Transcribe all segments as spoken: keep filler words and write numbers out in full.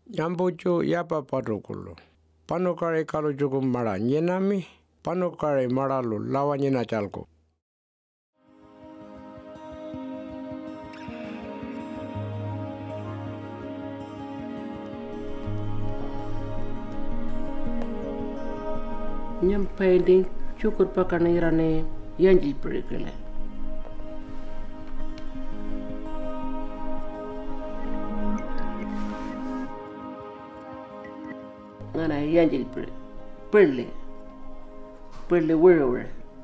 Nyambucho yapa patukulu. Panukare kalu cukup mara nyenami, panukare maralu lawa nyena calko. Nyampaiding Jukurrpa kana irane yanjil perikele. Ngana yanjil per perle perle were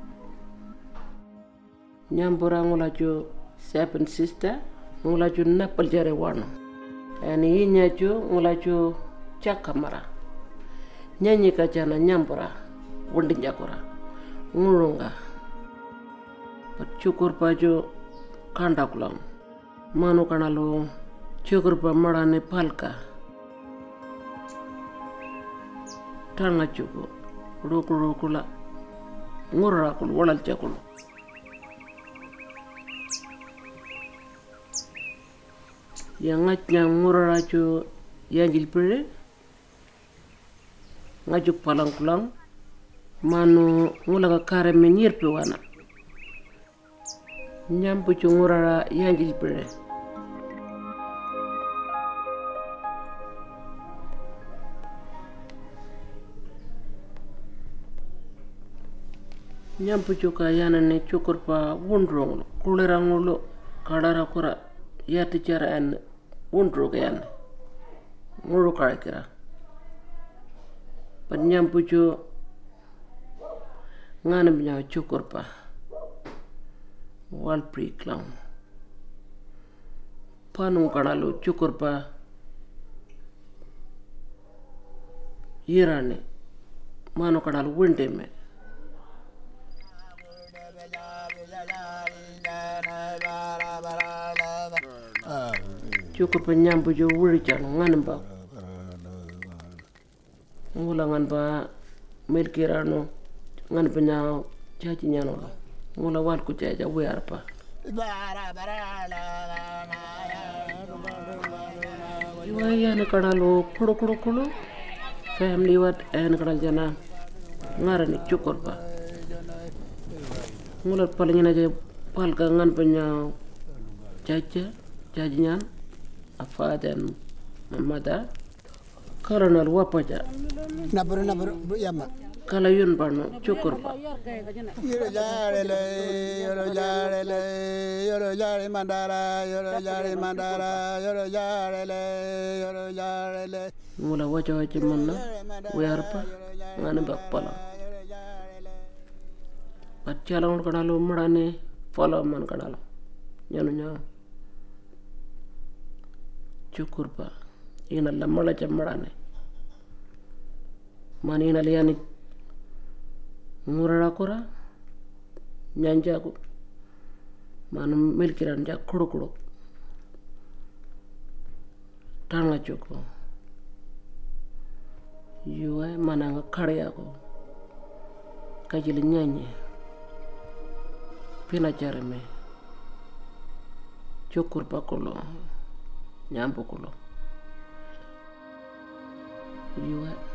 nyambura ngulajo seven sister ngulajo Napaljarri wano ani yinyajo ngulajo chakamara nyanyi kajana nyambura wundi njakura ngurunga pat Jukurrpa jo kandakulam manu kanalo Jukurrpa marane palka tanga cukup roku roku la ngurakul walal cakul yang ngajnya nguracu yanjil pere ngajuk palang kulang manu ngulaga kare menyir pewana nyampu cu ngurara yanjil pere nyampu cuka yanane Jukurrpa wundrong kulerangulo kadara kura yati cara en wundro kayan nguru kira pan nyampu cu ngana bnya Jukurrpa wal priklang panu kanalu Jukurrpa yirane manu kanalu windeme Jukurrpa nyampu jo wurican nganamba ngulangan ba milkirano ngan penya caci nyano ngula wal ku caca wiarpa iwaya ne kanalo kulo kulo kulo family wat en kanal jana ngarani Jukurrpa ngula palingina je palka ngan penya caca caci nyan apa dan mamada karena lupa aja. Nabur nabur yama. Kalau yun pano Jukurrpa. Yoro jare le, yoro jare le, yoro jare mandara, yoro jare mandara, yoro jare le, yoro jare le. Mula wajah wajah mana, wiarpa, ngane bakpala. Bacalang kanalo merane, follow man kanalo, nyano nyano. Jukurrpa ina lamala jamarane mani ina liani ngurara kura nyanjaku manu milkiran jak kuru kuru tanga cuku yuwa mana ngakari aku kajili nyanyi pina jareme Jukurrpa kulo nyampu kulo. Iya.